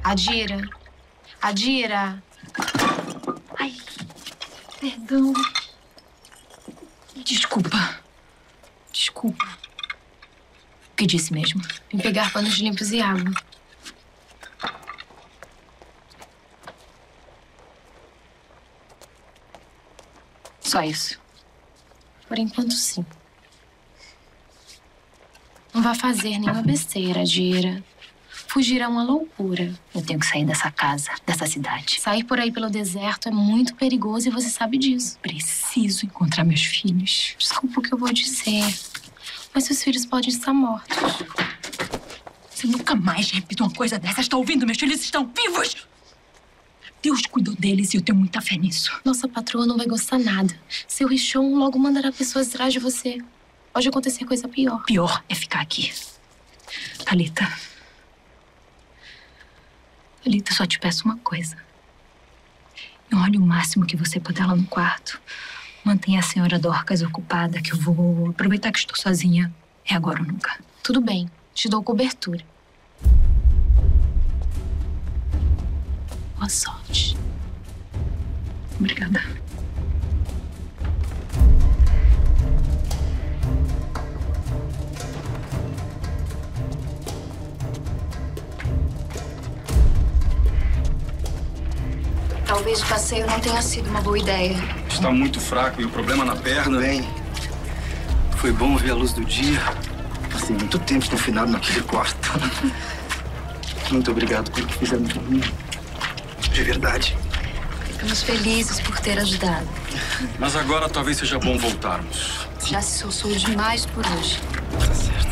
Adira. Adira. Ai, perdão. Desculpa. Desculpa. O que disse mesmo? Vim pegar panos limpos e água. Só isso. Por enquanto, sim. Não vá fazer nenhuma besteira, Adira. Fugir é uma loucura. Eu tenho que sair dessa casa, dessa cidade. Sair por aí pelo deserto é muito perigoso e você sabe disso. Preciso encontrar meus filhos. Desculpa o que eu vou dizer, mas seus filhos podem estar mortos. Você nunca mais repita uma coisa dessa. Está ouvindo? Meus filhos estão vivos! Deus cuidou deles e eu tenho muita fé nisso. Nossa patroa não vai gostar nada. Seu Richon logo mandará pessoas atrás de você. Pode acontecer coisa pior. Pior é ficar aqui. Thalita. Thalita, só te peço uma coisa. Olhe o máximo que você puder lá no quarto. Mantenha a senhora Dorcas ocupada, que eu vou aproveitar que estou sozinha. É agora ou nunca. Tudo bem. Te dou cobertura. Boa sorte. Obrigada. Talvez o passeio não tenha sido uma boa ideia. Está muito fraco e o problema na perna. Bem, foi bom ver a luz do dia. Passei muito tempo confinado naquele quarto. Muito obrigado pelo que fizeram por mim. De verdade. Ficamos felizes por ter ajudado. Mas agora talvez seja bom voltarmos. Já se sossou demais por hoje. Tá certo.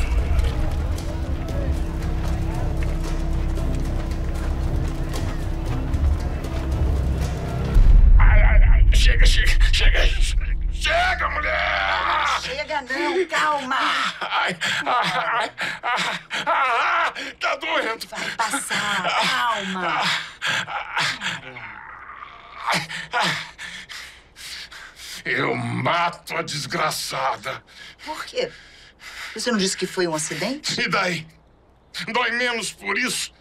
Chega, mulher! Chega não, calma! Tá doendo! Vai passar, calma! Eu mato a desgraçada. Por quê? Você não disse que foi um acidente? E daí? Dói menos por isso?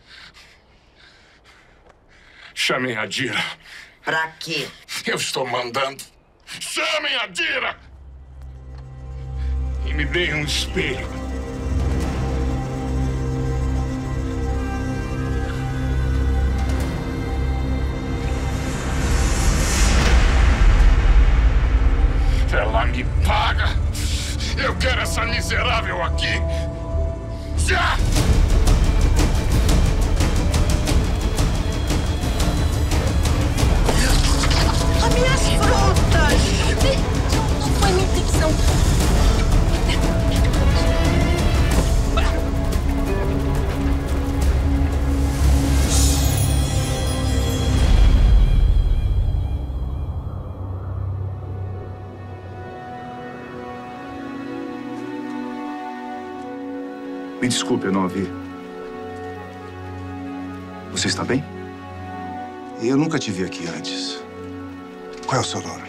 Chamem a Dira. Pra quê? Eu estou mandando. Chamem a Dira! E me deem um espelho. Ela me paga! Eu quero essa miserável aqui! Já! As minhas frutas! Não foi minha intenção. Me desculpe, eu não a vi. Você está bem? Eu nunca te vi aqui antes. Qual é o seu nome?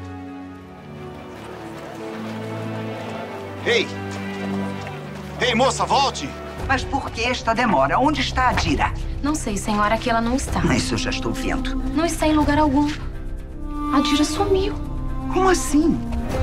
Ei! Ei, moça, volte! Mas por que esta demora? Onde está a Dira? Não sei, senhora, aqui ela não está. Isso eu já estou vendo. Não está em lugar algum. A Dira sumiu. Como assim?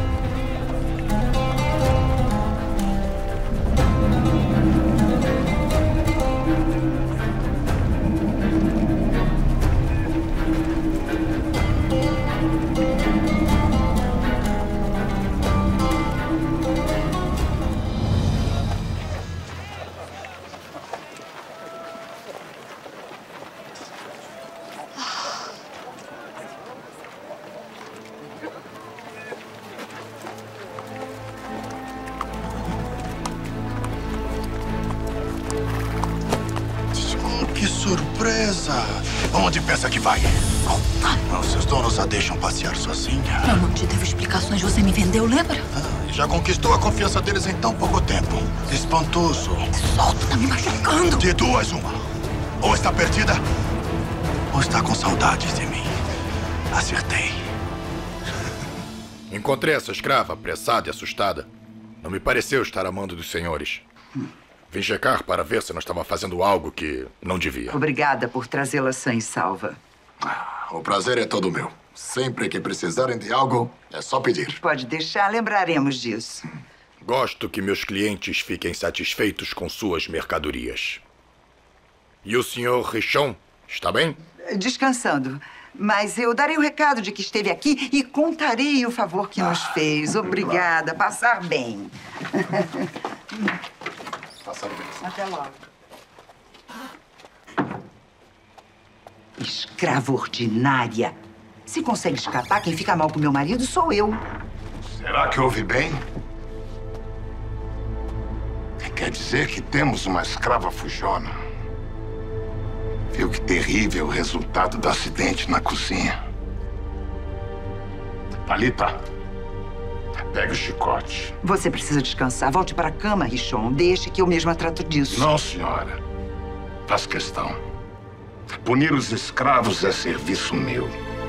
Que surpresa! Onde pensa que vai? Não, seus donos a deixam passear sozinha. Eu não te devo explicações. Você me vendeu, lembra? E já conquistou a confiança deles em tão pouco tempo. Espantoso. Solta, tá me machucando. De duas, uma. Ou está perdida, ou está com saudades de mim. Acertei. Encontrei essa escrava, apressada e assustada. Não me pareceu estar amando dos senhores. Vim checar para ver se não estava fazendo algo que não devia. Obrigada por trazê-la sã e salva. O prazer é todo meu. Sempre que precisarem de algo, é só pedir. Pode deixar, lembraremos disso. Gosto que meus clientes fiquem satisfeitos com suas mercadorias. E o Sr. Richon está bem? Descansando. Mas eu darei o recado de que esteve aqui e contarei o favor que nos fez. Obrigada. Passar bem. Passar bem. Até logo. Escrava ordinária. Se consegue escapar, quem fica mal com meu marido sou eu. Será que ouvi bem? Quer dizer que temos uma escrava fujona. Viu que terrível o resultado do acidente na cozinha. Thalita, pega o chicote. Você precisa descansar. Volte para a cama, Richon. Deixe que eu mesma trato disso. Não, senhora. Faz questão. Punir os escravos é serviço meu.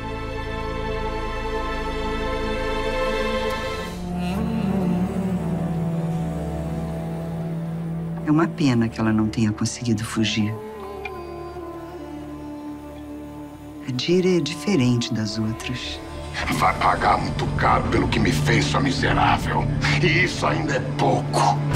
É uma pena que ela não tenha conseguido fugir. A Dira é diferente das outras. Vai pagar muito caro pelo que me fez, sua miserável. E isso ainda é pouco.